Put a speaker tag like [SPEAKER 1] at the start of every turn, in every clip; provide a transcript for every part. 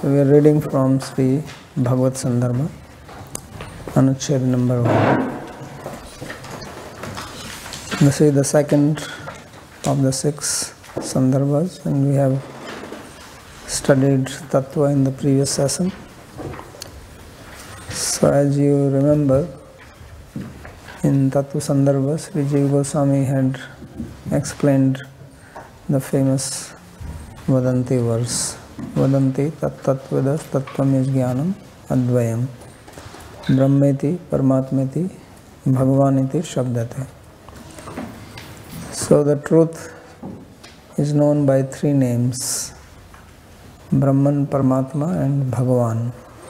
[SPEAKER 1] So we are reading from Sri Bhagavad Sandarbha, Anuchhed number 1. This is the second of the 6 Sandarbhas, and we have studied Tattva in the previous session. So as you remember, in Tattva Sandarbha, Sri Jiva Goswami had explained the famous Vadanti verse. Vadanti tat-tat-vedas tattvam is jnanam advayam brahmeti paramatmeti bhagavaniti shabdate. So the truth is known by 3 names: Brahman, Paramatma and Bhagavan.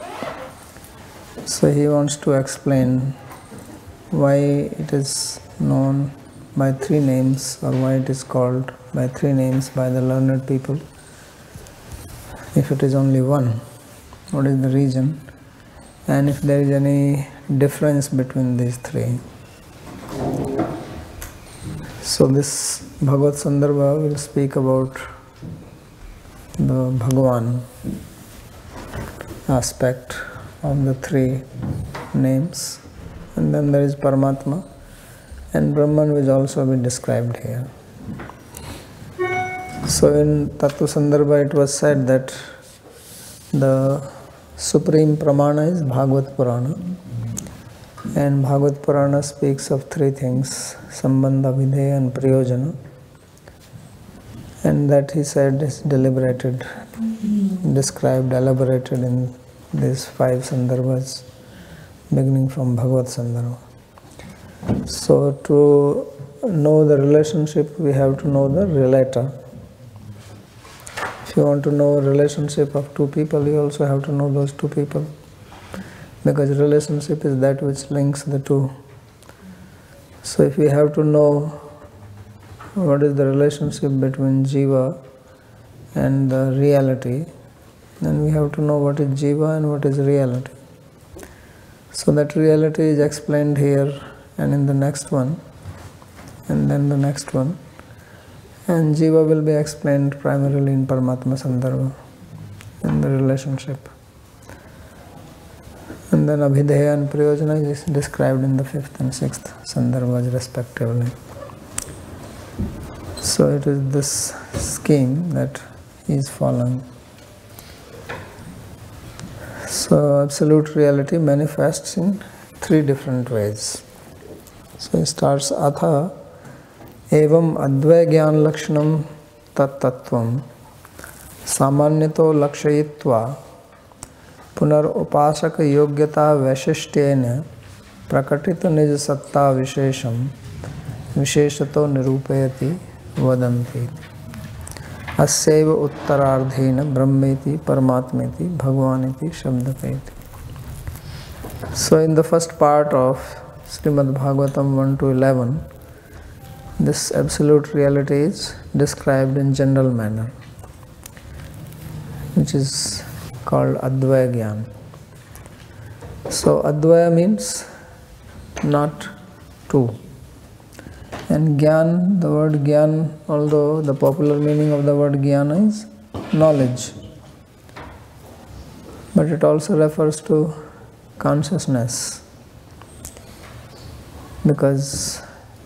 [SPEAKER 1] So he wants to explain why it is known by 3 names, or why it is called by 3 names by the learned people. If it is only one, what is the reason? And if there is any difference between these 3. So this Bhagavad Sandarbha will speak about the Bhagavan aspect of the 3 names, and then there is Paramatma, and Brahman will also be described here. So in Tattva Sandarbha it was said that the supreme pramana is Bhagavad Purana, and Bhagavad Purana speaks of 3 things: Sambandha, Videya and Prayojana, and that he said is deliberated, described, elaborated in these 5 Sandarbhas beginning from Bhagavad Sandarbha. So to know the relationship, we have to know the relator. If you want to know a relationship of 2 people, you also have to know those 2 people, because relationship is that which links the 2. So if we have to know what is the relationship between Jiva and the reality, then we have to know what is Jiva and what is reality. So that reality is explained here and in the next one, and then the next one. And Jiva will be explained primarily in Paramatma Sandarbha, in the relationship. And then Abhideya and Prayojana is described in the 5th and 6th Sandarbhas respectively. So it is this scheme that he is following. So absolute reality manifests in 3 different ways. So he starts Atha एवं अद्वय ज्ञान लक्षणम तत्तत्वम सामान्यतो लक्षयित्वा पुनरुपासक योग्यता वैशिष्ट्येन प्रकटित निज सत्ता विशेषम विशेषतो निरूपयति वदन्ति अस्यैव उत्तरार्धेन ब्रह्मेति परमात्मेति भगवानिति शब्दते. So in the first part of Srimad Bhagavatam 1 to 11, this absolute reality is described in general manner, which is called Advaya Gyan. So Advaya means not 2. And Gyan, the word Gyan, although the popular meaning of the word Gyan is knowledge, but it also refers to consciousness, because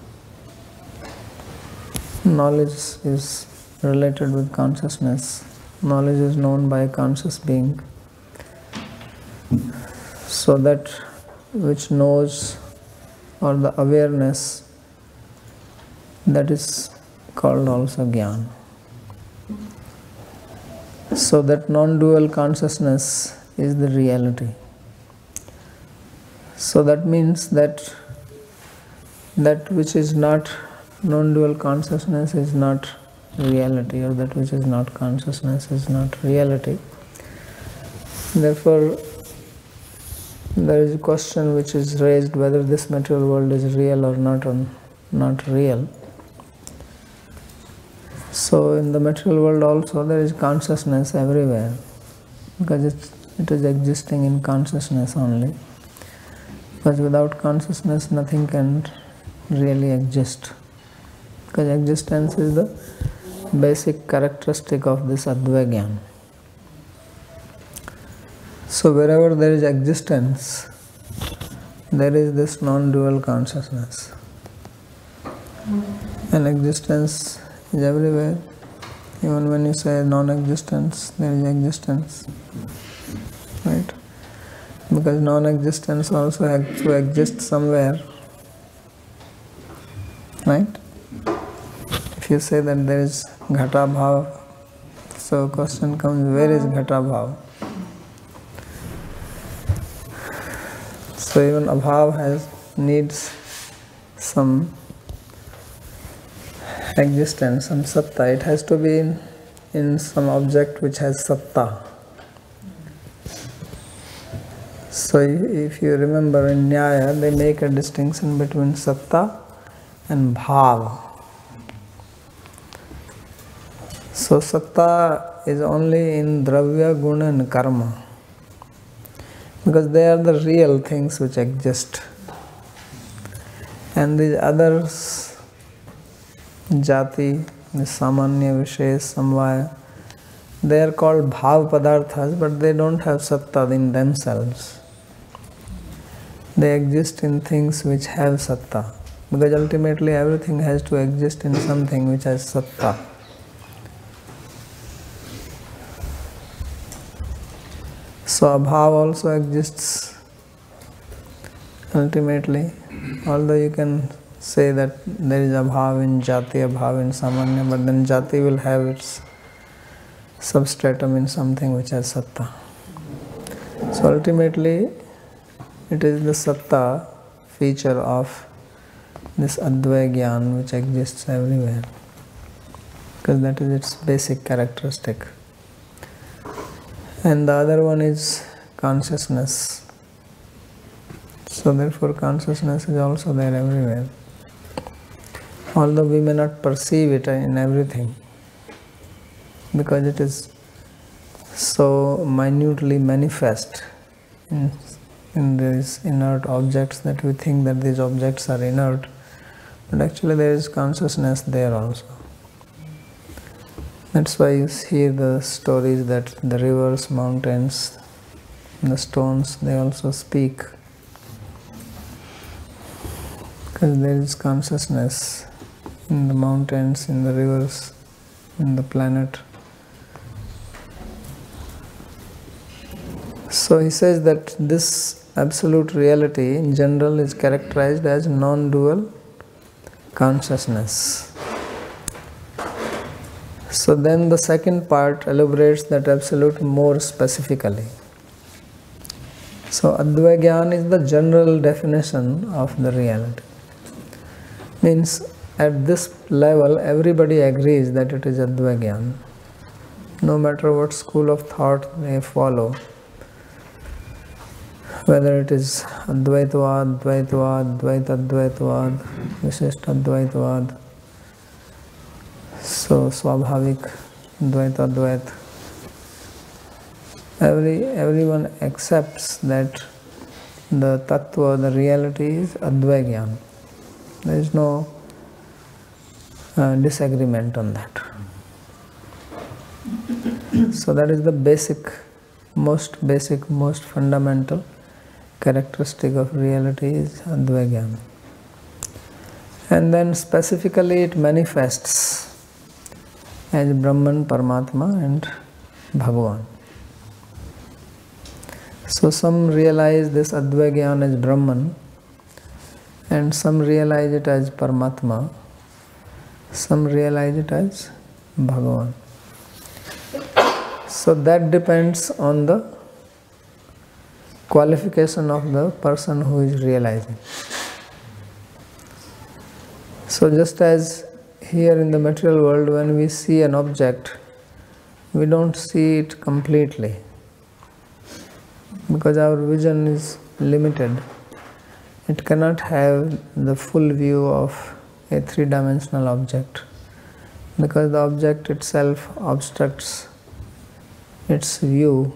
[SPEAKER 1] knowledge is related with consciousness. Knowledge is known by a conscious being. So that which knows, or the awareness, that is called also Gyan. So that non-dual consciousness is the reality. So that means that that which is not non-dual consciousness is not reality, or that which is not consciousness is not reality. Therefore, there is a question which is raised whether this material world is real or not real. So in the material world also there is consciousness everywhere, because it is existing in consciousness only. Because without consciousness nothing can really exist. Because existence is the basic characteristic of this Advaya Gyan. So wherever there is existence, there is this non-dual consciousness. And existence is everywhere. Even when you say non-existence, there is existence. Right? Because non-existence also has to exist somewhere. Right? If you say that there is ghata bhav, so question comes, where is ghata bhav? So even abhav needs some existence, some satta. It has to be in some object which has satta. So if you remember in Nyaya, they make a distinction between satta and bhav. So satta is only in dravya, guna and karma, because they are the real things which exist. And these others, jati, samanya, vishesh, samvaya, they are called bhav padarthas, but they don't have satta in themselves. They exist in things which have satta, because ultimately everything has to exist in something which has satta. So abhav also exists ultimately, although you can say that there is abhav in jati, abhav in samanya, but then jati will have its substratum in something which has satta. So ultimately it is the satta feature of this Advaya Gyan which exists everywhere, because that is its basic characteristic. And the other one is consciousness. So therefore consciousness is also there everywhere, although we may not perceive it in everything, because it is so minutely manifest in these inert objects that we think that these objects are inert, but actually there is consciousness there also. That's why you hear the stories that the rivers, mountains, the stones, they also speak, because there is consciousness in the mountains, in the rivers, in the planet. So he says that this absolute reality in general is characterized as non-dual consciousness. So then the second part elaborates that absolute more specifically. So Advaya Gyan is the general definition of the reality. Means at this level everybody agrees that it is Advaya Gyan, no matter what school of thought they follow, whether it is Advaitavad, Dvaitavad, Dvaitadvaitavad, Vishishtadvaitavad, so Swabhavik, Dvaitadvait. Everyone accepts that the tattva, the reality is Advaya Gyan. There is no disagreement on that. So that is the most fundamental characteristic of reality is Advaya Gyan. And then specifically it manifests as Brahman, Paramatma and Bhagavan. So some realize this Advaya Gyan as Brahman, and some realize it as Paramatma, some realize it as Bhagavan. So that depends on the qualification of the person who is realizing. So just as here in the material world, when we see an object, we don't see it completely, because our vision is limited. It cannot have the full view of a three-dimensional object, because the object itself obstructs its view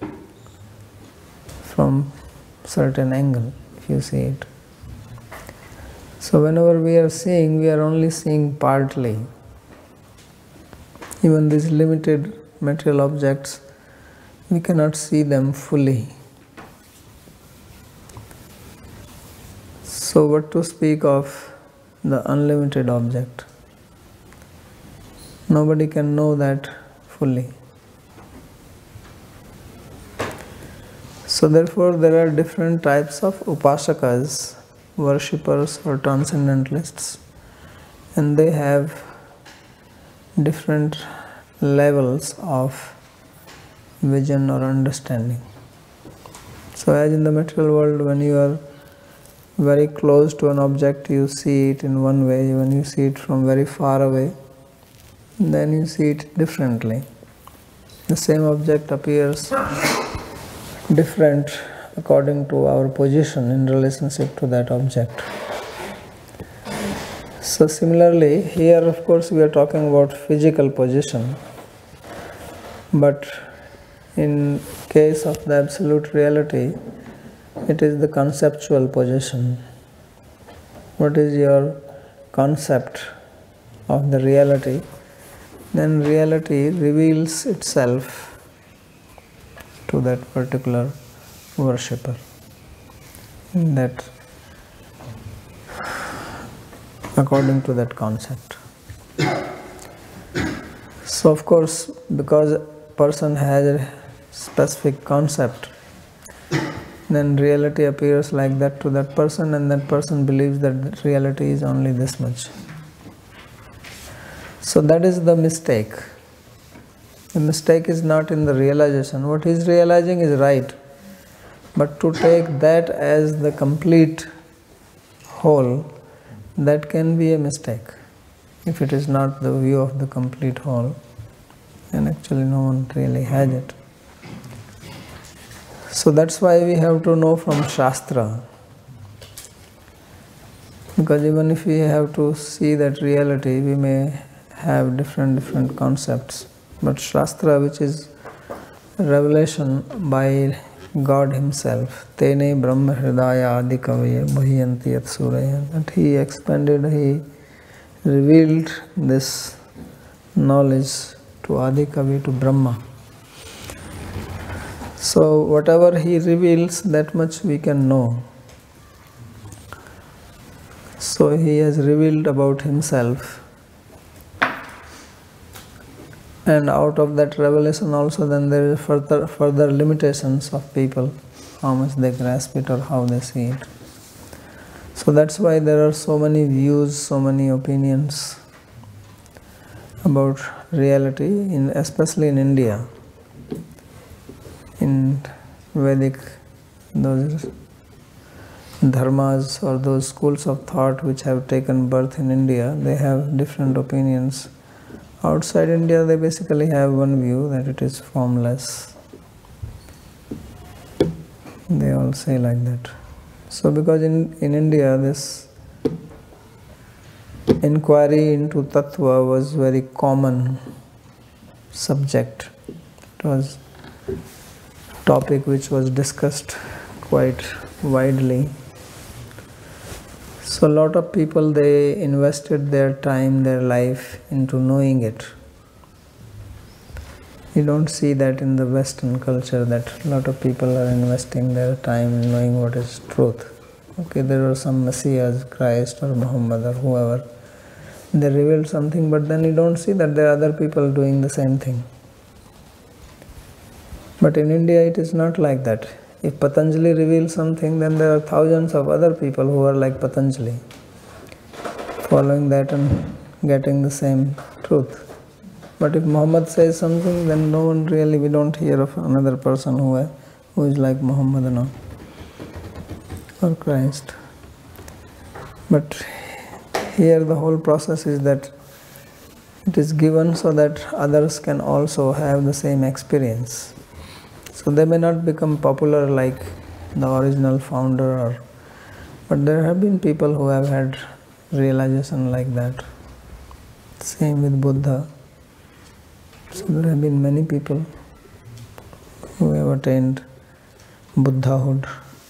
[SPEAKER 1] from certain angle, if you see it. So whenever we are seeing, we are only seeing partly. Even these limited material objects, we cannot see them fully. So what to speak of the unlimited object? Nobody can know that fully. So therefore there are different types of upasakas, worshippers or transcendentalists, and they have different levels of vision or understanding. So as in the material world, when you are very close to an object, you see it in one way. When you see it from very far away, then you see it differently. The same object appears different according to our position in relationship to that object. So similarly, here of course we are talking about physical position, but in case of the absolute reality, it is the conceptual position. What is your concept of the reality? Then reality reveals itself to that particular worshipper, that according to that concept. So of course, because a person has a specific concept, then reality appears like that to that person, and that person believes that reality is only this much. So that is the mistake. The mistake is not in the realization. What he is realizing is right, but to take that as the complete whole, that can be a mistake. If it is not the view of the complete whole, then actually no one really has it. So that's why we have to know from Shastra. Because even if we have to see that reality, we may have different concepts. But Shastra, which is revelation by God Himself, Tene Brahma Hridaya Adi Kavaya Bhuyanti Yat Suraya, that He expanded, He revealed this knowledge to Adi Kavi, to Brahma. So whatever He reveals, that much we can know. So He has revealed about Himself, and out of that revelation also then there is further limitations of people, how much they grasp it or how they see it. So that's why there are so many views, so many opinions about reality, especially in India. In Vedic, those dharmas or those schools of thought which have taken birth in India, they have different opinions. Outside India, they basically have one view, that it is formless. They all say like that. So because in India, this inquiry into tattva was very common subject. It was a topic which was discussed quite widely. So a lot of people, they invested their time, their life into knowing it. You don't see that in the Western culture, that a lot of people are investing their time in knowing what is truth. Okay, there are some messiahs, Christ or Muhammad or whoever, they revealed something, but then you don't see that there are other people doing the same thing. But in India it is not like that. If Patanjali reveals something, then there are thousands of other people who are like Patanjali, following that and getting the same truth. But if Muhammad says something, then no one really, we don't hear of another person who is like Muhammad or Christ. But here the whole process is that it is given so that others can also have the same experience. So they may not become popular like the original founder, but there have been people who have had realization like that. Same with Buddha. So there have been many people who have attained Buddhahood.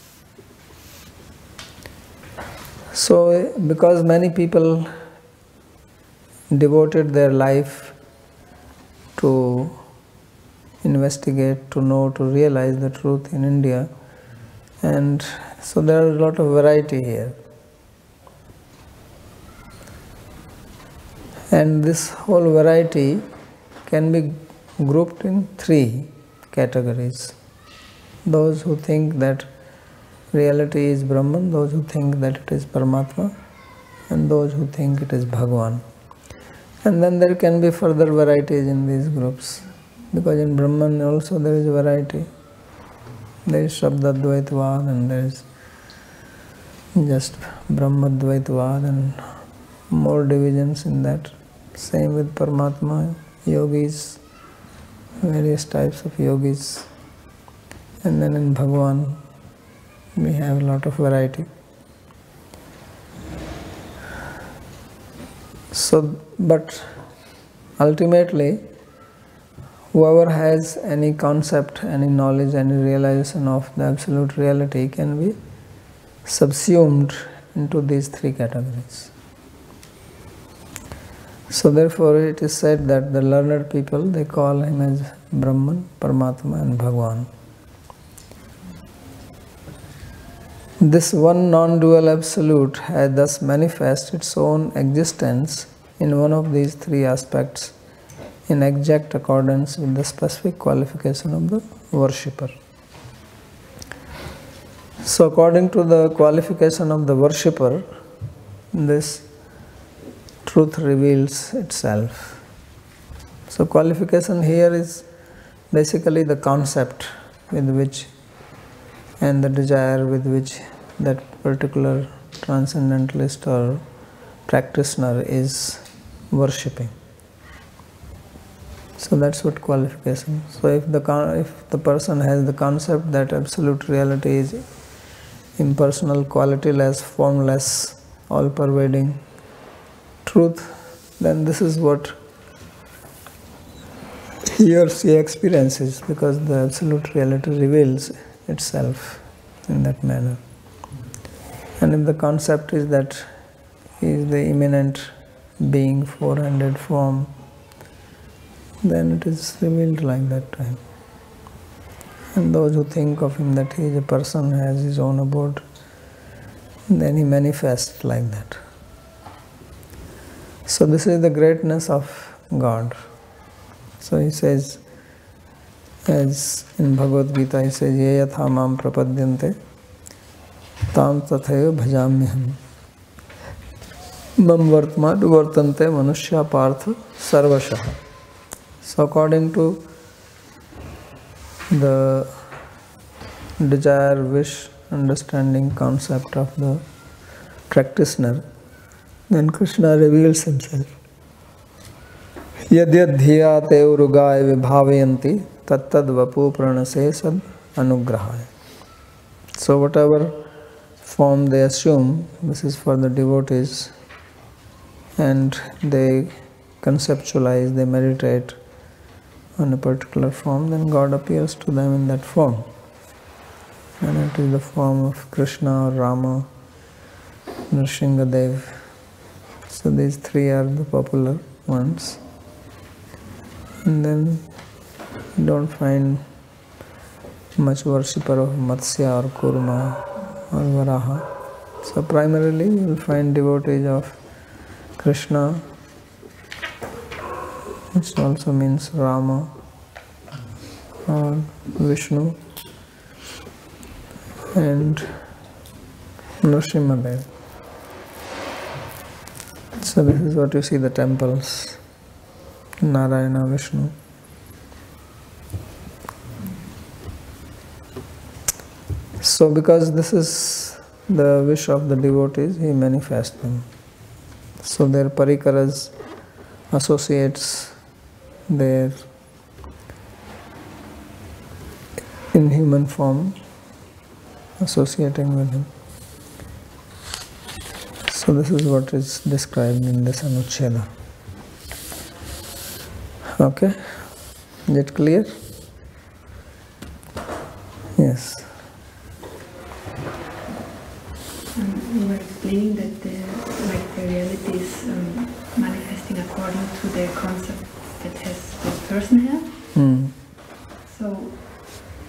[SPEAKER 1] So because many people devoted their life to investigate, to know, to realize the truth in India. And so there is a lot of variety here. And this whole variety can be grouped in three categories. Those who think that reality is Brahman, those who think that it is Paramatma, and those who think it is Bhagavan. And then there can be further varieties in these groups, because in Brahman also there is variety. There is Shabdadvaitvad and there is just Brahmadvaitvad and more divisions in that. Same with Paramatma, yogis, various types of yogis. And then in Bhagavan we have a lot of variety. So, but ultimately, whoever has any concept, any knowledge, any realization of the absolute reality can be subsumed into these three categories. So therefore it is said that the learned people, they call him as Brahman, Paramatma and Bhagavan. This one non-dual absolute has thus manifest its own existence in one of these three aspects in exact accordance with the specific qualification of the worshipper. So according to the qualification of the worshipper, this truth reveals itself. So qualification here is basically the concept with which and the desire with which that particular transcendentalist or practitioner is worshipping. So that's what qualification. So if the person has the concept that absolute reality is impersonal, qualityless, formless, all-pervading truth, then this is what he or she experiences, because the absolute reality reveals itself in that manner. And if the concept is that he is the immanent being, four-handed form, then it is revealed like that time. And those who think of him that he is a person, has his own abode, then he manifests like that. So this is the greatness of God. So he says, as in Bhagavad Gita, he says, Ye yatha mam prapadyante tam tathaiva bhajamyaham mam vartmad vartante manushya partha sarvashah. So according to the desire, wish, understanding, concept of the practitioner, then Krishna reveals himself. Yadyad dhiya te urugaya vibhavayanti tattad vapu pranase sad anugrahaya. So whatever form they assume, this is for the devotees, and they conceptualize, they meditate on a particular form, then God appears to them in that form. And it is the form of Krishna or Rama, Nrsingadev. So these three are the popular ones. And then you don't find much worshipper of Matsya or Kurma or Varaha. So primarily you will find devotees of Krishna, which also means Rama or Vishnu, and Nrsimhadev. So this is what you see the temples, Narayana, Vishnu. So because this is the wish of the devotees, he manifests them. So their parikaras, associates, their in human form, associating with him. So this is what is described in this Anucheda. Okay, is it clear? Yes.
[SPEAKER 2] You were explaining that the reality is manifesting according to the concept that the person has.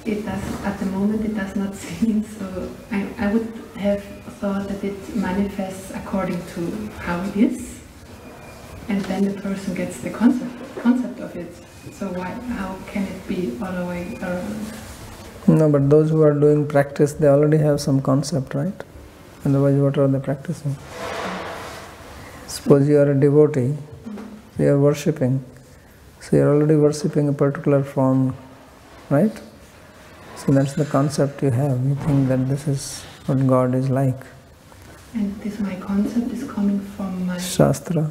[SPEAKER 2] it does, at the moment it does not seem so. I would have thought that it manifests according to how it is, and then the person gets the concept of it. So how can it be all the way around?
[SPEAKER 1] No, but those who are doing practice, they already have some concept, right? Otherwise, what are they practicing? Suppose you are a devotee, you are worshipping, so you are already worshipping a particular form, right? So that's the concept you have. You think that this is what God is like.
[SPEAKER 2] And this my concept is coming from my
[SPEAKER 1] Shastra.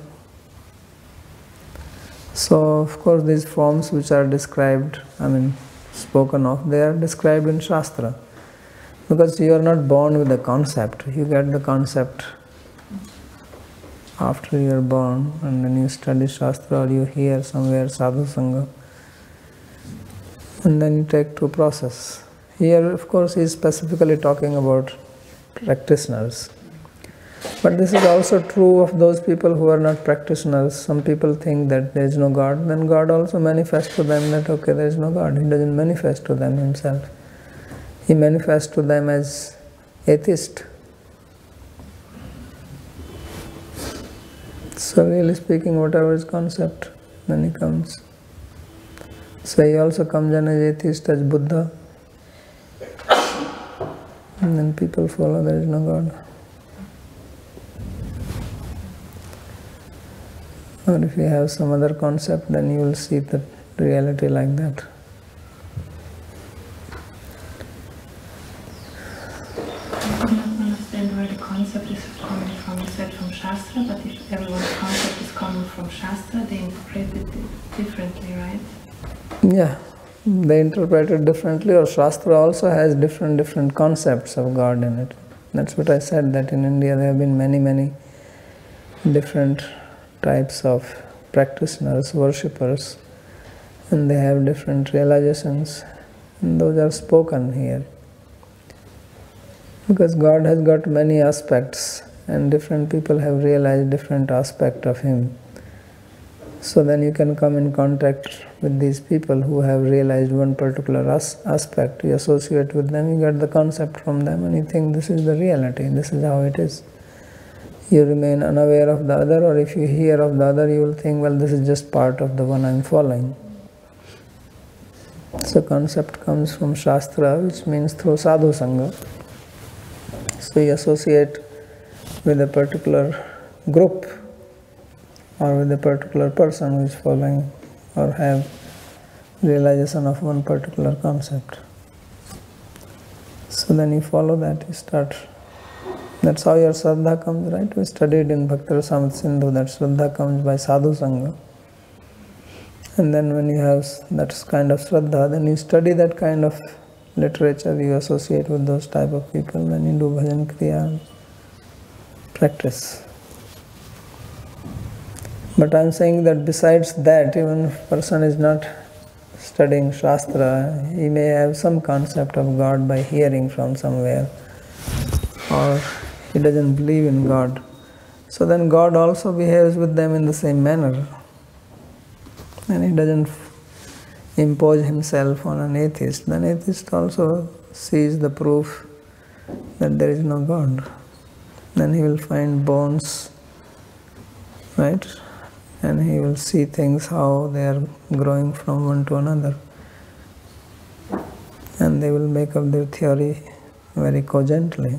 [SPEAKER 1] So, of course, these forms which are described, spoken of, they are described in Shastra. Because you are not born with the concept. You get the concept after you are born, and then you study Shastra or you hear somewhere Sadhu Sangha, and then you take to process. Here, of course, he is specifically talking about practitioners. But this is also true of those people who are not practitioners. Some people think that there is no God, then God also manifests to them that, okay, there is no God. He doesn't manifest to them himself. He manifests to them as atheist. So really speaking, whatever is concept, then he comes. So he also comes in as atheist, as Buddha. And then people follow, there is no God. Or if you have some other concept, then you will see the reality like that.
[SPEAKER 2] I do not understand where the concept is coming from. You said from Shastra, but if everyone's concept is coming from Shastra, they interpret it differently, right?
[SPEAKER 1] Yeah, they interpret it differently, or Shastra also has different concepts of God in it. That's what I said, that in India there have been many different types of practitioners, worshippers, and they have different realizations, and those are spoken here. Because God has got many aspects, and different people have realized different aspects of Him. So then you can come in contact with these people who have realized one particular aspect. You associate with them, you get the concept from them, and you think this is the reality, this is how it is. You remain unaware of the other, or if you hear of the other, you will think, well, this is just part of the one I am following. So concept comes from Shastra, which means through Sadhu Sangha. So you associate with a particular group, or with a particular person who is following, or have realization of one particular concept. So then you follow that, you start. That's how your Shraddha comes, right? We studied in Bhakti Rasamrita Sindhu that Shraddha comes by Sadhu Sangha. And then when you have that kind of Shraddha, then you study that kind of literature, you associate with those type of people, then you do bhajan kriya, practice. But I am saying that besides that, even if a person is not studying Shastra, he may have some concept of God by hearing from somewhere, or he doesn't believe in God. So then God also behaves with them in the same manner. And he doesn't impose himself on an atheist. Then atheist also sees the proof that there is no God. Then he will find bones, right? And he will see things, how they are growing from one to another. And they will make up their theory very cogently.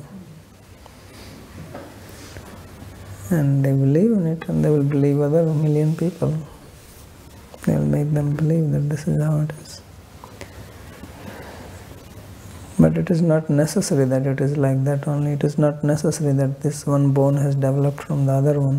[SPEAKER 1] And they believe in it, and they will believe other million people. They will make them believe that this is how it is. But it is not necessary that it is like that only. It is not necessary that this one bone has developed from the other one.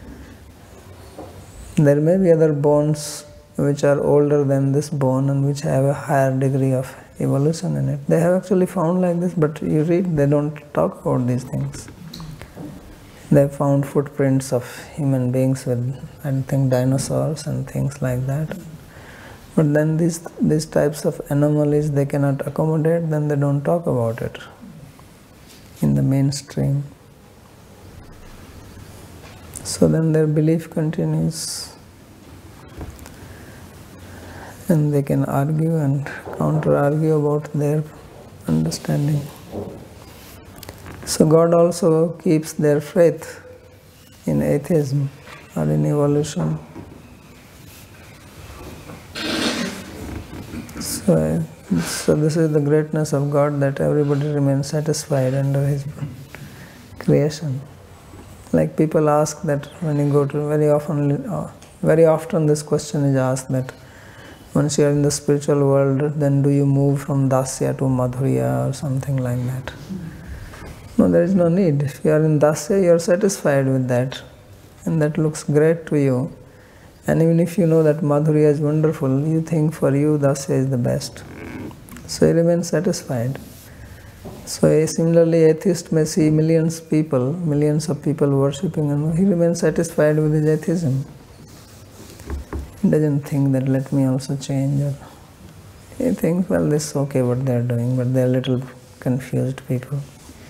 [SPEAKER 1] There may be other bones which are older than this bone and which have a higher degree of evolution in it. They have actually found like this, but you read, they don't talk about these things. They have found footprints of human beings with, I think, dinosaurs and things like that. But then these types of anomalies they cannot accommodate, then they don't talk about it in the mainstream. So then their belief continues. and they can argue and counter-argue about their understanding. So God also keeps their faith in atheism or in evolution. So this is the greatness of God, that everybody remains satisfied under His creation. Like people ask that when you go to, very often this question is asked, that once you are in the spiritual world, then do you move from Dasya to Madhurya or something like that? No, there is no need. If you are in Dasya, you are satisfied with that, and that looks great to you. And even if you know that Madhurya is wonderful, you think for you Dasya is the best. So you remain satisfied. So similarly, atheist may see millions of people worshipping, and he remains satisfied with his atheism. He doesn't think that let me also change. Or he thinks, well, this is okay what they are doing, but they are little confused people.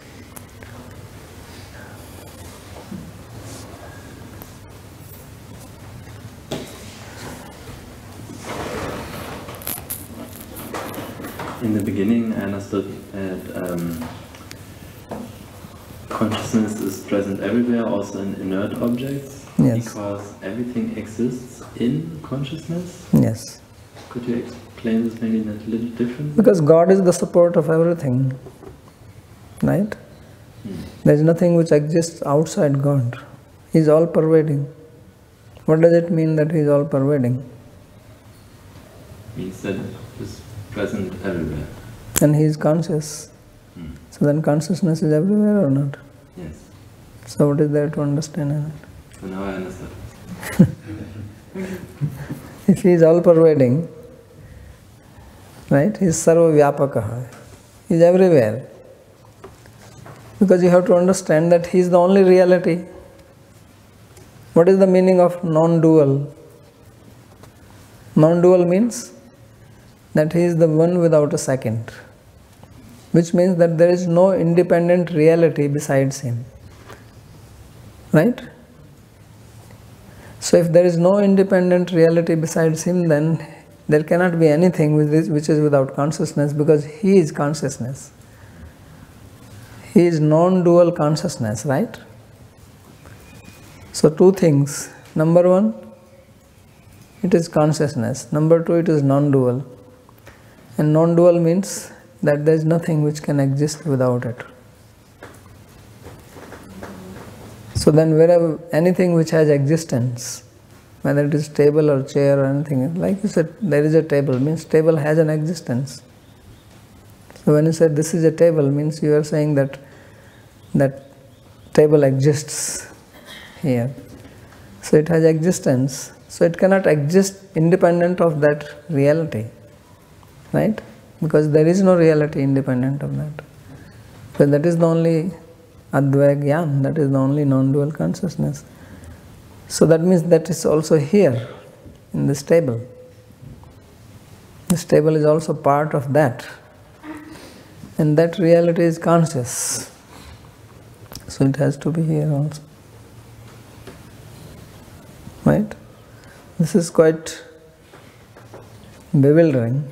[SPEAKER 3] In the beginning, I understood that consciousness is present everywhere, also in inert objects,
[SPEAKER 1] Yes.
[SPEAKER 3] because everything exists in consciousness.
[SPEAKER 1] Yes.
[SPEAKER 3] Could you explain this maybe in a little different?
[SPEAKER 1] Because God is the support of everything, right? There is nothing which exists outside God. He is all-pervading. What does it mean that He is all-pervading?
[SPEAKER 3] Means that it's present everywhere.
[SPEAKER 1] And He is conscious. So then consciousness is everywhere or not?
[SPEAKER 3] Yes.
[SPEAKER 1] So what is there to understand in it?
[SPEAKER 3] So now I understand.
[SPEAKER 1] If He is all-pervading, right? He is sarva-vyapakaha. He is everywhere. Because you have to understand that He is the only reality. What is the meaning of non-dual? Non-dual means that He is the one without a second, which means that there is no independent reality besides Him. Right? So if there is no independent reality besides Him, then there cannot be anything which is without consciousness, because He is consciousness. He is non-dual consciousness, right? So two things. Number one, it is consciousness. Number two, it is non-dual. And non-dual means that there is nothing which can exist without it. So then wherever anything which has existence, whether it is table or chair or anything, like you said, there is a table, means table has an existence. So when you say this is a table, means you are saying that table exists here. So it has existence. So it cannot exist independent of that reality. Right? Because there is no reality independent of that. So that is the only Advaya Gyan, that is the only non-dual consciousness. So that means that is also here in this table. This table is also part of that. And that reality is conscious. So it has to be here also. Right? This is quite bewildering.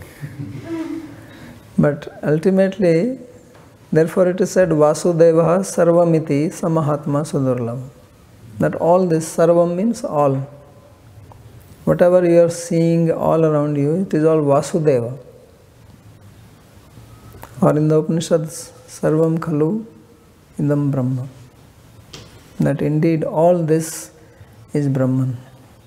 [SPEAKER 1] But ultimately, therefore it is said, Vasudeva sarvamiti samahatma sudurlava. That all this, sarvam means all. Whatever you are seeing all around you, it is all Vasudeva. Or in the Upanishads, sarvam khalu idam Brahma. That indeed all this is Brahman.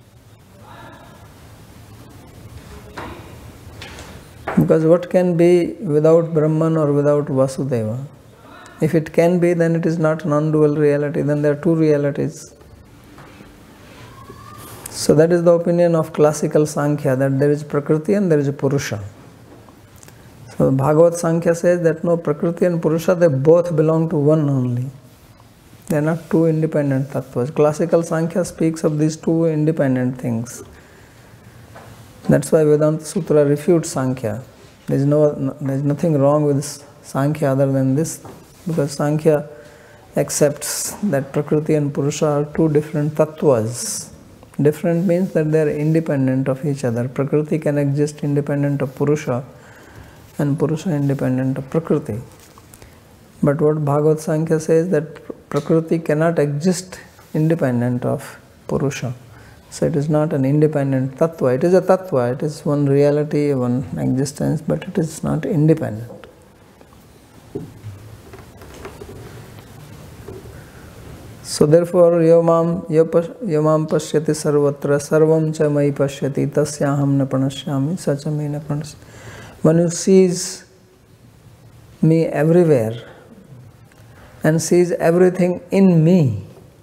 [SPEAKER 1] Because what can be without Brahman or without Vasudeva? If it can be, then it is not non-dual reality, then there are two realities. So that is the opinion of classical Sankhya, that there is Prakriti and there is a Purusha. So Bhagavad Sankhya says that no, Prakriti and Purusha, they both belong to one only. They are not two independent tattvas. Classical Sankhya speaks of these two independent things. That's why Vedanta Sutra refutes Sankhya. There is nothing wrong with Sankhya other than this, because Sankhya accepts that Prakriti and Purusha are two different tattvas, Different means that they are independent of each other. Prakriti can exist independent of Purusha, and Purusha independent of Prakriti. But what Bhagavad Sankhya says that Prakriti cannot exist independent of Purusha. So it is not an independent tattva. It is a tattva. It is one reality, one existence, but it is not independent. So therefore, yamam pashyati sarvatra sarvam cha mai pashyati tasyaham na pranashyami sacha me na pranashyami. One who sees me everywhere and sees everything in me.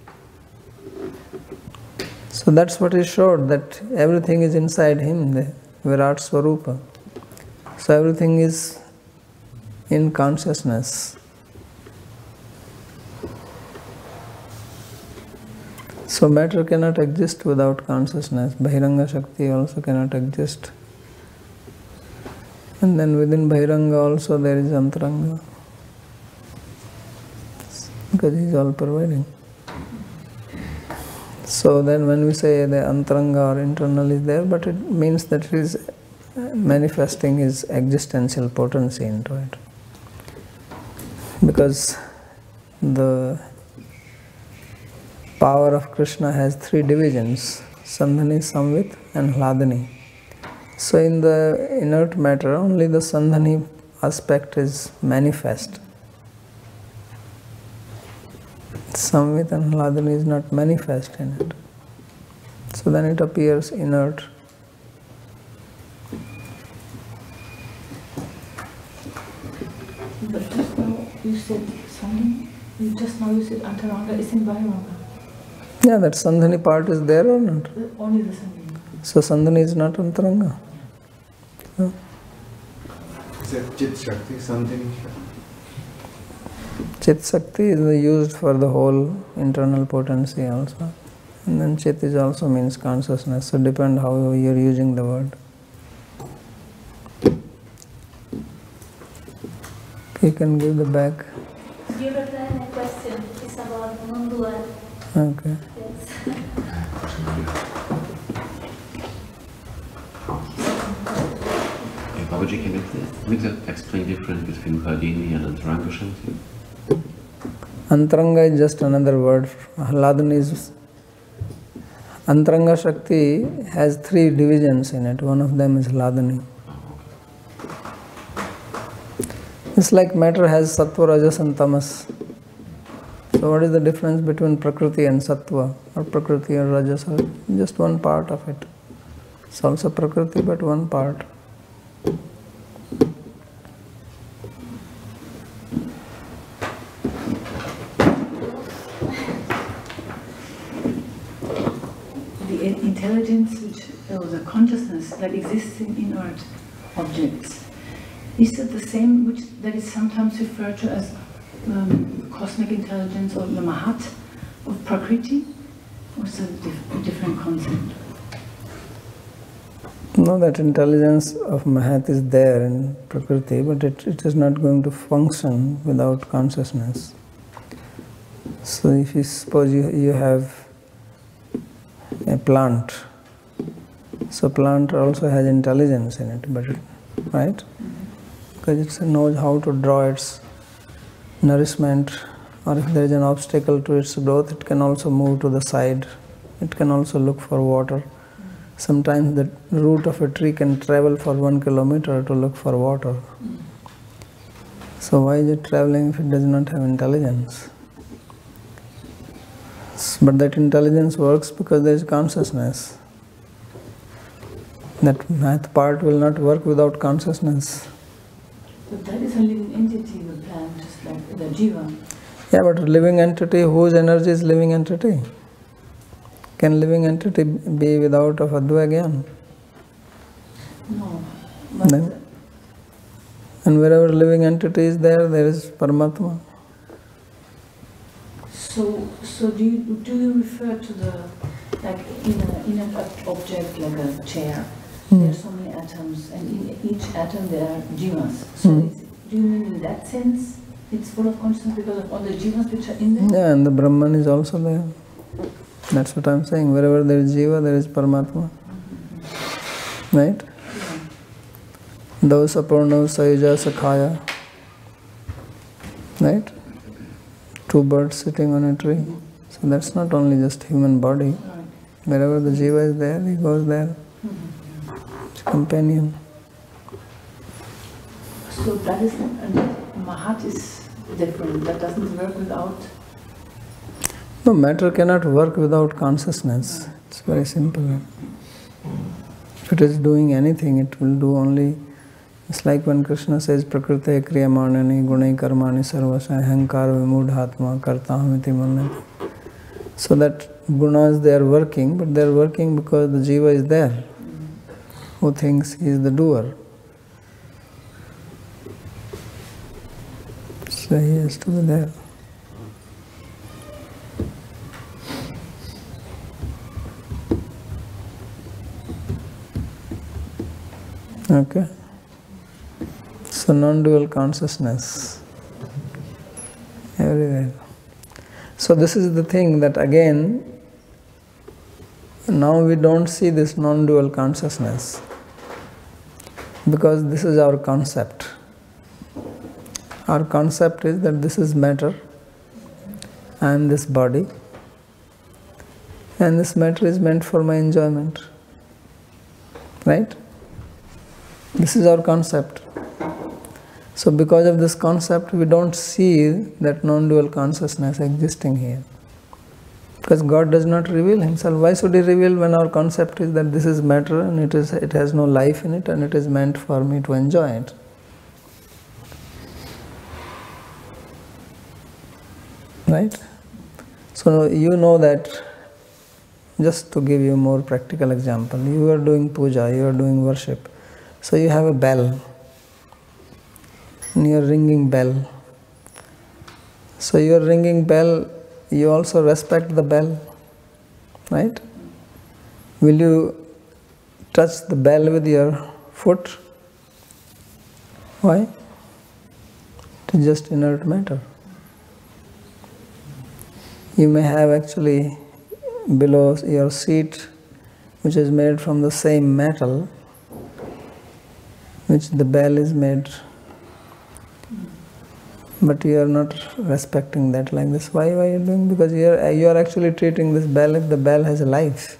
[SPEAKER 1] So that's what is showed, that everything is inside him, the Virat Swarupa. So everything is in consciousness. So matter cannot exist without consciousness. Bahiranga Shakti also cannot exist. And then within Bahiranga also there is Antaranga, because he is all pervading. So then when we say the Antaranga or internal is there, but it means that he is manifesting his existential potency into it. Because the power of Krishna has three divisions: Sandhani, Samvit and Hladani. So in the inert matter, only the Sandhani aspect is manifest. Samvit and Hladani is not manifest in it. So then it appears inert.
[SPEAKER 4] But just now you said Sandhani, just now you said Antaranga is in Bahiranga.
[SPEAKER 1] Yeah, that Sandhani part is there or not?
[SPEAKER 4] Only the Sandhani.
[SPEAKER 1] So Sandhani is not Antaranga. No?
[SPEAKER 5] Is that Chit Shakti, Sandhani Shakti?
[SPEAKER 1] Chit Shakti is used for the whole internal potency also. And then Chit is also means consciousness. So depend how you are using the word. You can give the back.
[SPEAKER 6] You replied my question. It's about non-dual.
[SPEAKER 1] Okay.
[SPEAKER 6] Yes.
[SPEAKER 3] Babaji, can you explain the difference between Hladini and Antaranga Shakti?
[SPEAKER 1] Antaranga is just another word. Hladani is... Antaranga Shakti has three divisions in it. One of them is Hladani. It's like matter has Sattva, Rajas and Tamas. So what is the difference between Prakriti and Sattva, or Prakriti and Rajas? Or just one part of it. It's also Prakriti, but one part.
[SPEAKER 4] The intelligence, or the consciousness that exists in inert objects, is it the same that is sometimes referred to as cosmic intelligence or the Mahat of Prakriti, or is it a different concept?
[SPEAKER 1] No, that intelligence of Mahat is there in Prakriti, but it is not going to function without consciousness. So if you suppose you have a plant, so plant also has intelligence in it, but right? Because it knows how to draw its nourishment, or if there is an obstacle to its growth, it can also move to the side. It can also look for water. Sometimes the root of a tree can travel for 1 kilometer to look for water. So why is it traveling if it does not have intelligence? But that intelligence works because there is consciousness. That math part will not work without consciousness.
[SPEAKER 4] But that is a living entity, the plant, just like the jiva.
[SPEAKER 1] Yeah, but living entity, whose energy is living entity? Can living entity be without of Advaya Gyan?
[SPEAKER 4] No. But
[SPEAKER 1] Then, and wherever living entity is there, there is Paramatma.
[SPEAKER 4] So do you refer to the, like in an object like a chair, there are so many atoms, and in each atom there are jivas. So do you mean in that sense it's full of consciousness because of all the jivas which are in there?
[SPEAKER 1] Yeah, and the Brahman is also there. That's what I'm saying. Wherever there is Jiva, there is Paramatma. Right? Those Sapurna Sayuja Sakhaya. Right? Two birds sitting on a tree. So that's not only just human body. Wherever the Jiva is there, he goes there. It's a companion.
[SPEAKER 4] So that is, Mahat is different. That doesn't work without.
[SPEAKER 1] No, matter cannot work without consciousness. It's very simple. If it is doing anything, it will do only. It's like when Krishna says, Prakrite kriyamanani gunai karmani sarvasya ahankara vimudhatma kartahamiti mannati. So that gunas, they are working, but they are working because the Jiva is there, who thinks he is the doer. So he has to be there. Okay. So non-dual consciousness everywhere. So this is the thing that again, now we don't see this non-dual consciousness because this is our concept. Our concept is that this is matter, I am this body, and this matter is meant for my enjoyment. Right? This is our concept. So because of this concept, we don't see that non-dual consciousness existing here. Because God does not reveal himself. Why should he reveal when our concept is that this is matter and it has no life in it and it is meant for me to enjoy it? Right? So you know that, just to give you a more practical example, you are doing puja, you are doing worship. So you have a bell. And you are ringing bell. So you are ringing bell, you also respect the bell, right? Will you touch the bell with your foot? Why? It is just inert matter. You may have actually below your seat, which is made from the same metal, which the bell is made. But you are not respecting that like this. Why are you doing? Because you are actually treating this bell if the bell has a life.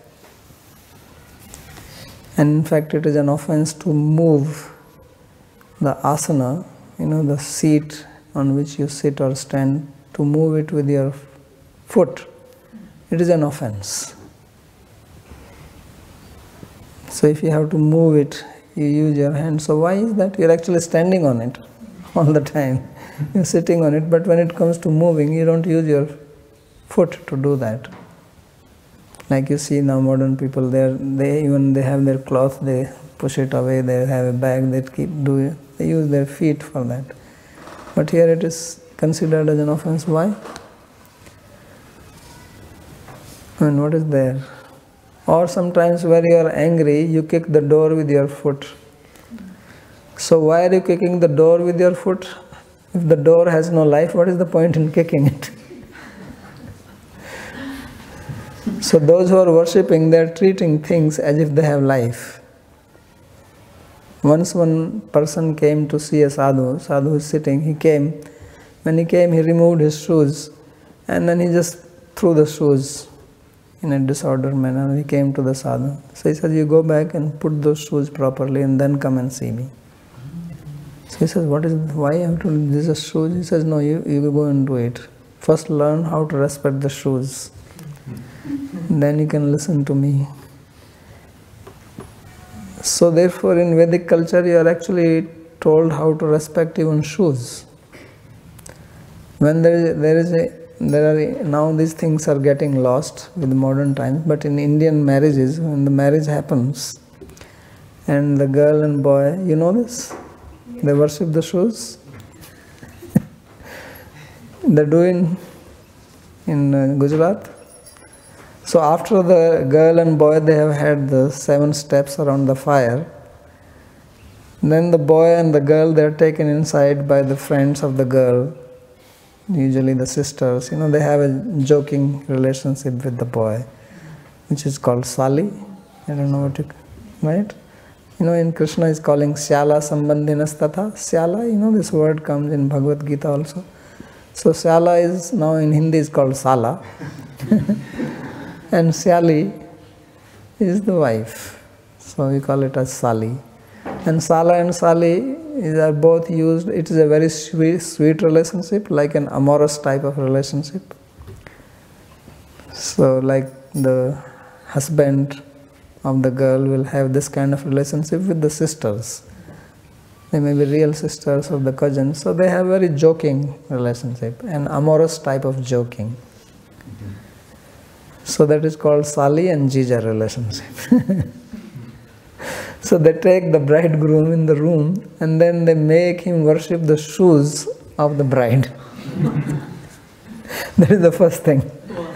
[SPEAKER 1] And in fact, it is an offense to move the asana, the seat on which you sit or stand, to move it with your foot. It is an offense. So if you have to move it, you use your hand. So why is that? You are actually standing on it all the time. You are sitting on it, but when it comes to moving, you don't use your foot to do that. Like you see now modern people, they have their cloth, they push it away, they have a bag, they use their feet for that. But here it is considered as an offense. Why? What is there? Or sometimes when you are angry, you kick the door with your foot. So why are you kicking the door with your foot? If the door has no life, what is the point in kicking it? So those who are worshipping, they are treating things as if they have life. Once one person came to see a sadhu is sitting, when he came, he removed his shoes and then he just threw the shoes in a disordered manner. He came to the sadhu. So he said, you go back and put those shoes properly and then come and see me. So he says, why I have to do this shoes? He says, no, you go and do it. First learn how to respect the shoes. Then you can listen to me. So therefore in Vedic culture you are actually told how to respect even shoes. When now these things are getting lost with modern times, but in Indian marriages, when the marriage happens and the girl and boy, you know this? They worship the shoes. They do in Gujarat. So after the girl and boy, they have had the 7 steps around the fire. Then the boy and the girl, they are taken inside by the friends of the girl, usually the sisters. They have a joking relationship with the boy. which is called Sali. I don't know what you, right? In Krishna is calling Syala Sambandhinas Tatha. Syala, this word comes in Bhagavad Gita also. So Syala is now in Hindi is called Sala. And Syali is the wife. So we call it as Sali. And Sala and Sali are both used. It is a very sweet relationship, like an amorous type of relationship. So like the husband of the girl will have this kind of relationship with the sisters. They may be real sisters or the cousins. So they have very joking relationship, an amorous type of joking. So that is called Sali and Jija relationship. So they take the bridegroom in the room and then they make him worship the shoes of the bride. That is the first thing.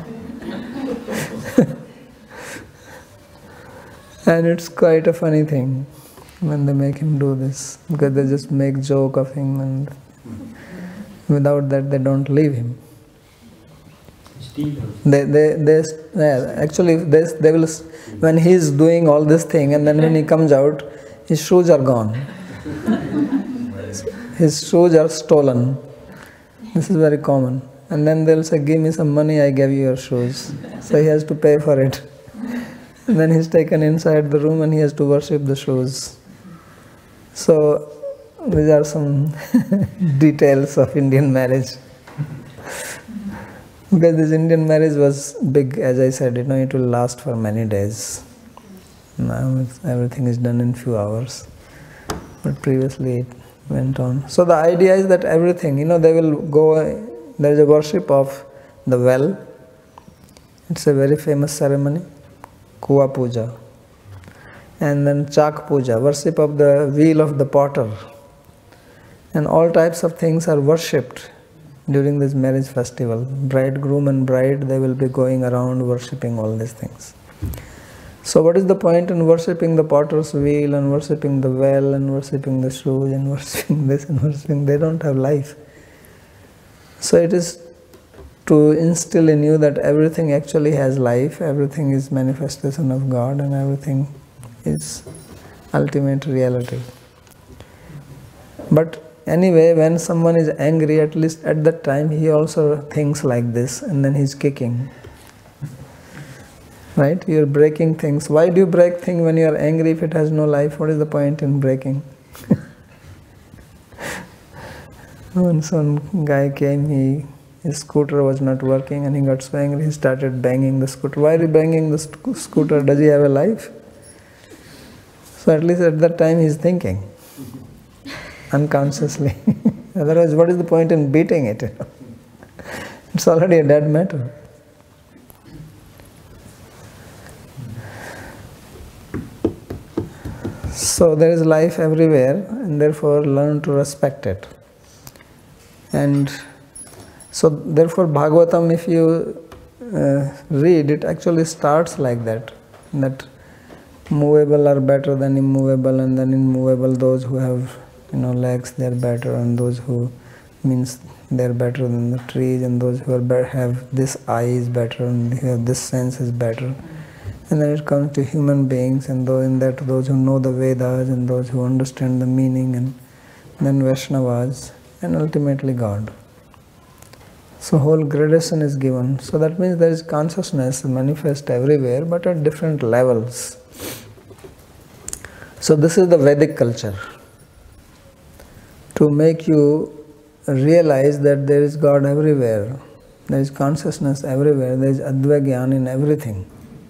[SPEAKER 1] And it's quite a funny thing when they make him do this, because they just make joke of him, and without that they don't leave him. They will, when he is doing all this thing, and then when he comes out, his shoes are gone. His shoes are stolen. This is very common. And then they'll say, give me some money, I gave you your shoes. So he has to pay for it. And then he's taken inside the room and he has to worship the shoes. So these are some details of Indian marriage. Because this Indian marriage was big, as I said, it will last for many days. Now everything is done in few hours. But previously it went on. So the idea is that everything, they will go, there is a worship of the well. It's a very famous ceremony, Kuva Puja. And then Chak Puja, worship of the wheel of the potter. And all types of things are worshipped during this marriage festival. Bridegroom and bride, they will be going around worshipping all these things. So what is the point in worshipping the potter's wheel and worshipping the well and worshipping the shoes and worshipping this and worshipping? They don't have life. So it is to instill in you that everything actually has life, everything is manifestation of God, and everything is ultimate reality. But anyway, when someone is angry, at least at that time, he also thinks like this, and then he's kicking. Right? You're breaking things. Why do you break things when you are angry if it has no life? What is the point in breaking? When some guy came, his scooter was not working and he got so angry, he started banging the scooter. Why are you banging the scooter? Does he have a life? So at least at that time he's thinking. Unconsciously. Otherwise, what is the point in beating it? It's already a dead matter. So there is life everywhere, and therefore learn to respect it. And so therefore Bhagavatam, if you read, it actually starts like that movable are better than immovable, and then immovable, those who have legs, they are better, and those who means they are better than the trees, and those who are have this eye is better, and who have this sense is better. And then it comes to human beings, and those who know the Vedas, and those who understand the meaning, and then Vaishnavas, and ultimately God. So whole gradation is given. So that means there is consciousness manifest everywhere, but at different levels. So this is the Vedic culture. To make you realize that there is God everywhere, there is consciousness everywhere, there is Advaita Jnana in everything.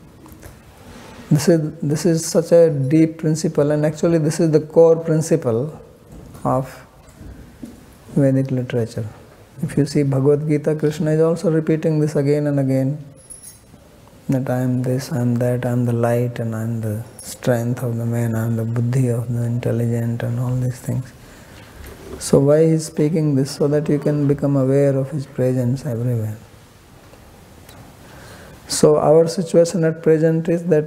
[SPEAKER 1] This is such a deep principle, and actually this is the core principle of Vedic literature. If you see Bhagavad Gita, Krishna is also repeating this again and again, that I am this, I am that, I am the light, and I am the strength of the man, I am the buddhi of the intelligent, and all these things. So why he is speaking this? So that you can become aware of his presence everywhere. So our situation at present is that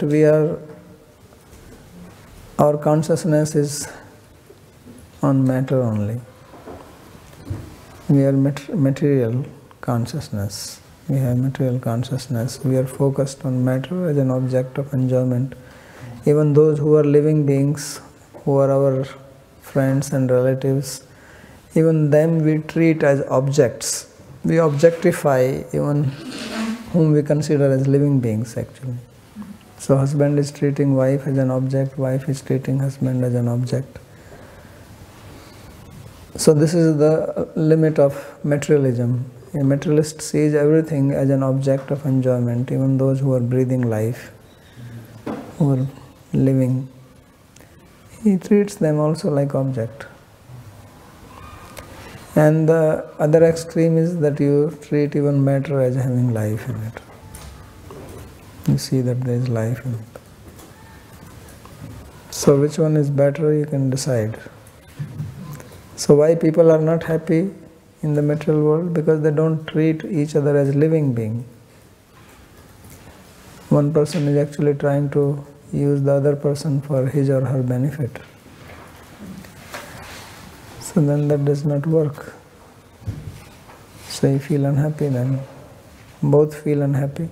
[SPEAKER 1] our consciousness is on matter only. We are material consciousness. We have material consciousness. We are focused on matter as an object of enjoyment. Even those who are living beings, who are our friends and relatives, even them we treat as objects. We objectify even whom we consider as living beings actually. So husband is treating wife as an object, wife is treating husband as an object. So this is the limit of materialism. A materialist sees everything as an object of enjoyment, even those who are breathing life, who are living. He treats them also like object. And the other extreme is that you treat even matter as having life in it. You see that there is life in it. So which one is better, you can decide. So why people are not happy in the material world? Because they don't treat each other as living being. One person is actually trying to use the other person for his or her benefit. So then that does not work. So you feel unhappy then. Both feel unhappy.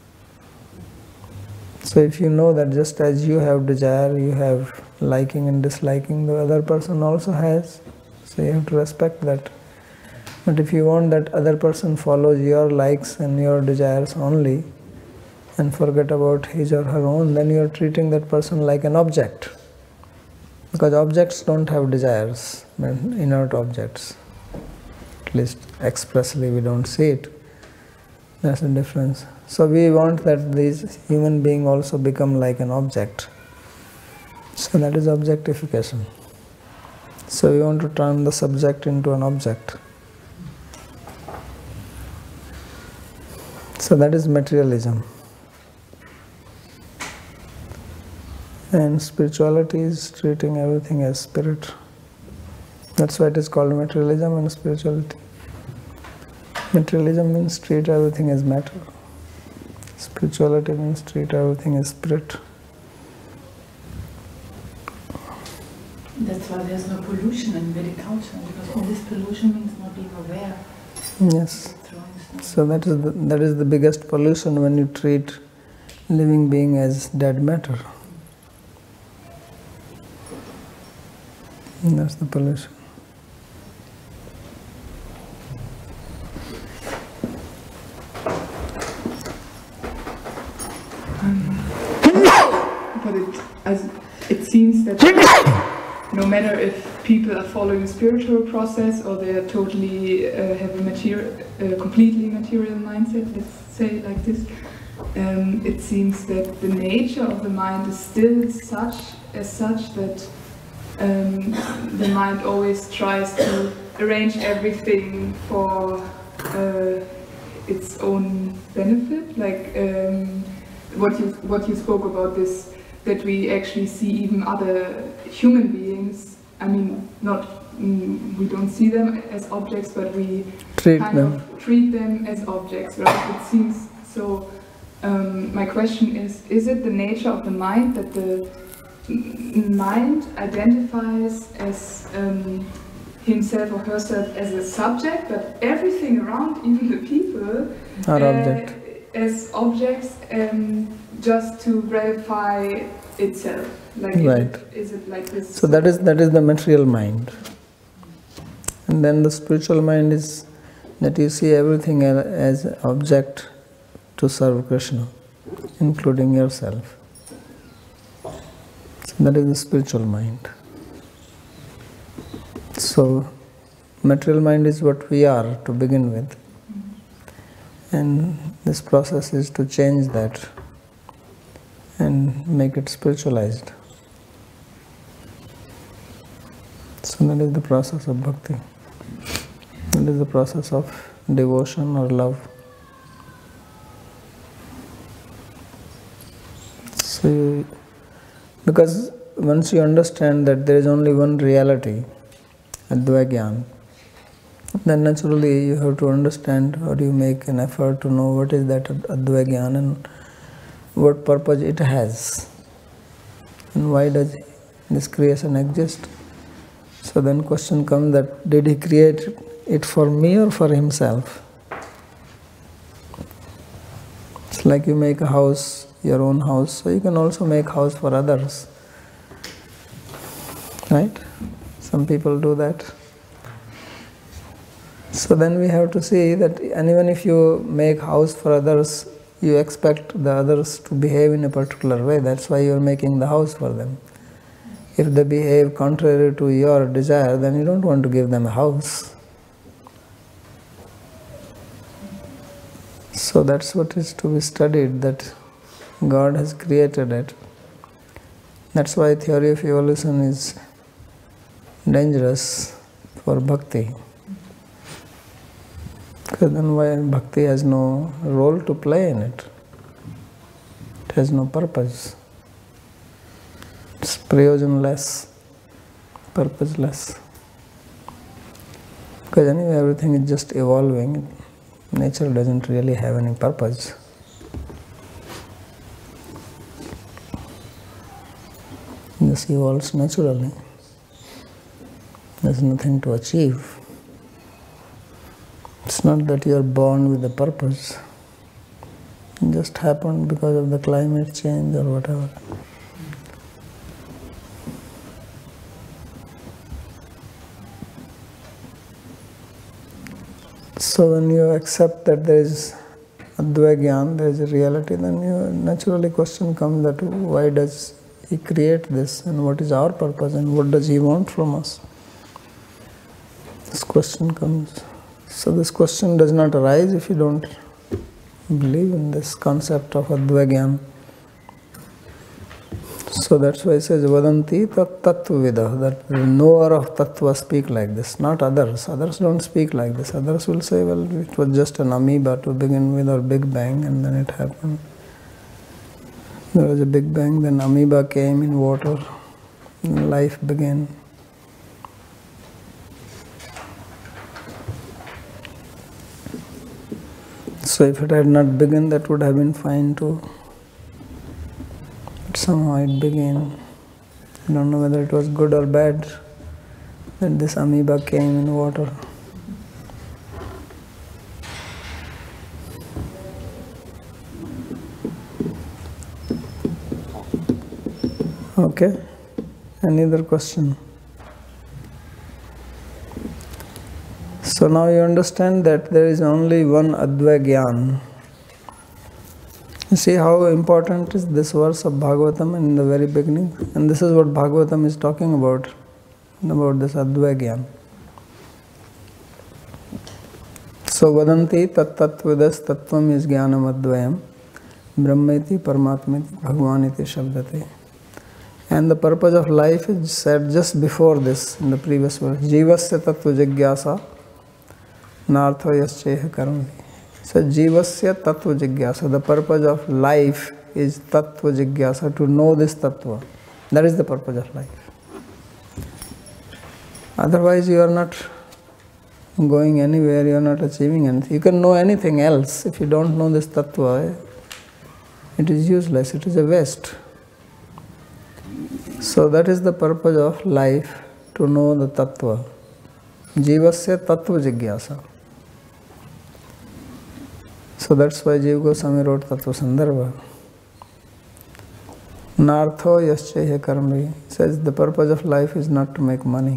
[SPEAKER 1] So if you know that just as you have desire, you have liking and disliking, the other person also has. So you have to respect that. But if you want that other person follows your likes and your desires only and forget about his or her own, then you are treating that person like an object. Because objects don't have desires, inert objects. At least expressly we don't see it. That's the difference. So we want that these human beings also become like an object. So that is objectification. So we want to turn the subject into an object. So that is materialism. And spirituality is treating everything as spirit. That's why it is called materialism and spirituality. Materialism means treat everything as matter. Spirituality means treat everything as spirit.
[SPEAKER 4] That's why there's no pollution in Vedic culture, because all this pollution means not being aware.
[SPEAKER 1] Yes. So that is the biggest pollution, when you treat living being as dead matter. And that's the pollution.
[SPEAKER 2] But it seems that no matter if people are following a spiritual process or they are totally have a completely material mindset, let's say like this, it seems that the nature of the mind is still such that the mind always tries to arrange everything for its own benefit, like what you spoke about this, that we actually see even other human beings. I mean, we don't see them as objects, but we treat them as objects, right? It seems so. My question is it the nature of the mind that the mind identifies as himself or herself as a subject, but everything around, even the people, as objects, just to gratify itself? Like,
[SPEAKER 1] right.
[SPEAKER 2] Is it like this?
[SPEAKER 1] So that is the material mind. And then the spiritual mind is that you see everything as object to serve Krishna, including yourself. So that is the spiritual mind. So material mind is what we are to begin with. And this process is to change that and make it spiritualized. So that is the process of bhakti. That is the process of devotion or love. So because once you understand that there is only one reality, Advaigyan, then naturally you have to understand, or you make an effort to know what is that Advaigyan and what purpose it has, and why does this creation exist. So then question comes that did he create it for me or for himself? Like you make a house, your own house, so you can also make house for others. Right? Some people do that. So then we have to see that, and even if you make house for others, you expect the others to behave in a particular way. That's why you are making the house for them. If they behave contrary to your desire, then you don't want to give them a house. So that's what is to be studied, that God has created it. That's why theory of evolution is dangerous for bhakti. Because then why bhakti has no role to play in it. It has no purpose. It's prayojanless, purposeless. Because anyway everything is just evolving. Nature doesn't really have any purpose. It just evolves naturally. There's nothing to achieve. It's not that you are born with a purpose. It just happened because of the climate change or whatever. So when you accept that there is Advaita, there is a reality, then you naturally question comes that why does He create this, and what is our purpose, and what does He want from us? This question comes. So this question does not arise if you don't believe in this concept of Advaita. So that's why it says, Vadanti tat tattvida, that the knower of tattva speak like this, not others. Others don't speak like this. Others will say, well, it was just an amoeba to begin with, or Big Bang, and then it happened. There was a Big Bang, then amoeba came in water, and life began. So if it had not begun, that would have been fine too. But somehow it began. I don't know whether it was good or bad that this amoeba came in water. Okay. Any other question? So now you understand that there is only one Advaita. You see how important is this verse of Bhagavatam in the very beginning? And this is what Bhagavatam is talking about this Advaita. So Vadanti tat tattvidas tattvam is jnanam advayam brahmeti paramatmeti bhagwaniti shabdate. And the purpose of life is said just before this in the previous verse. Jivasya tattva jigyasa nartho yasceha karma. So jivasya tattva jigyasa. The purpose of life is tattva jigyasa, to know this tattva. That is the purpose of life. Otherwise you are not going anywhere, you are not achieving anything. You can know anything else. If you don't know this tattva, it is useless, it is a waste. So that is the purpose of life, to know the tattva. Jivasya tattva jigyasa. So that's why Jiva Goswami wrote Tattva Sandarbha. Nartho yasceha karmi says the purpose of life is not to make money.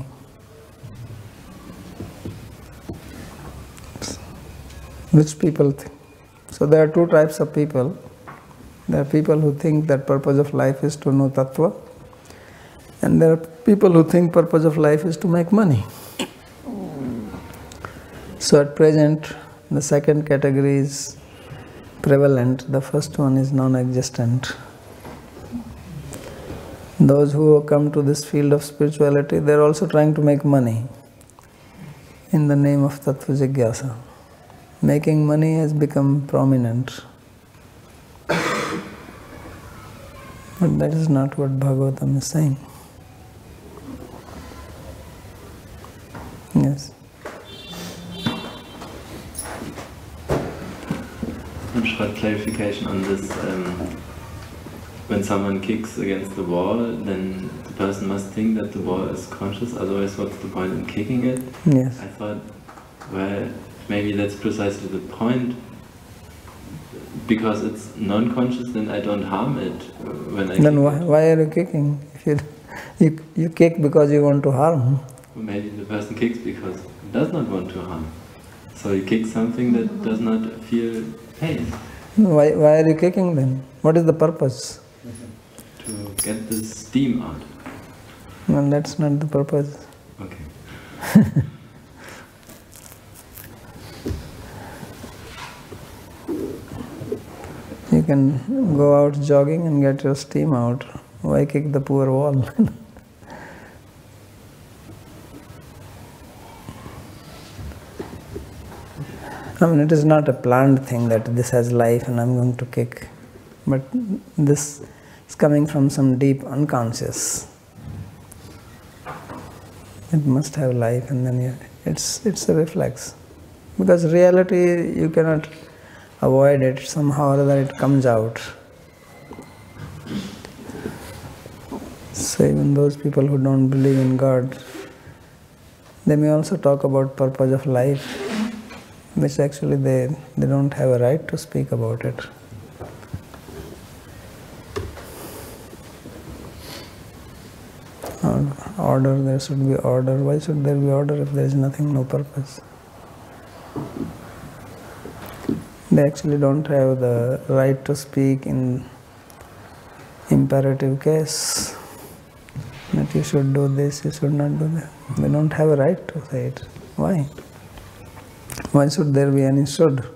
[SPEAKER 1] Which people think? So there are two types of people. There are people who think that purpose of life is to know tattva, and there are people who think purpose of life is to make money. So at present, the second category is prevalent. The first one is non-existent. Those who come to this field of spirituality, they are also trying to make money in the name of Tattva Jigyasa. Making money has become prominent. But that is not what Bhagavatam is saying. Yes.
[SPEAKER 3] Short clarification on this. When someone kicks against the wall, then the person must think that the wall is conscious, otherwise what's the point in kicking it?
[SPEAKER 1] Yes.
[SPEAKER 3] I thought, well, maybe that's precisely the point. because it's non-conscious, then I don't harm it when I
[SPEAKER 1] Then
[SPEAKER 3] kick
[SPEAKER 1] why are you kicking? If you kick because you want to harm.
[SPEAKER 3] Maybe the person kicks because he does not want to harm. So he kicks something that does not feel pain.
[SPEAKER 1] Why are you kicking then? What is the purpose?
[SPEAKER 3] To get the steam out.
[SPEAKER 1] Well, that's not the purpose.
[SPEAKER 3] Okay.
[SPEAKER 1] You can go out jogging and get your steam out. Why kick the poor wall? I mean, it is not a planned thing that this has life and I'm going to kick. But this is coming from some deep unconscious. It must have life, and then it's a reflex. Because reality, you cannot avoid it. Somehow or other it comes out. So even those people who don't believe in God, they may also talk about purpose of life, which actually they don't have a right to speak about it. Order, there should be order. Why should there be order if there is nothing, no purpose? They actually don't have the right to speak in imperative case, that you should do this, you should not do that. They don't have a right to say it. Why? Why should there be any should?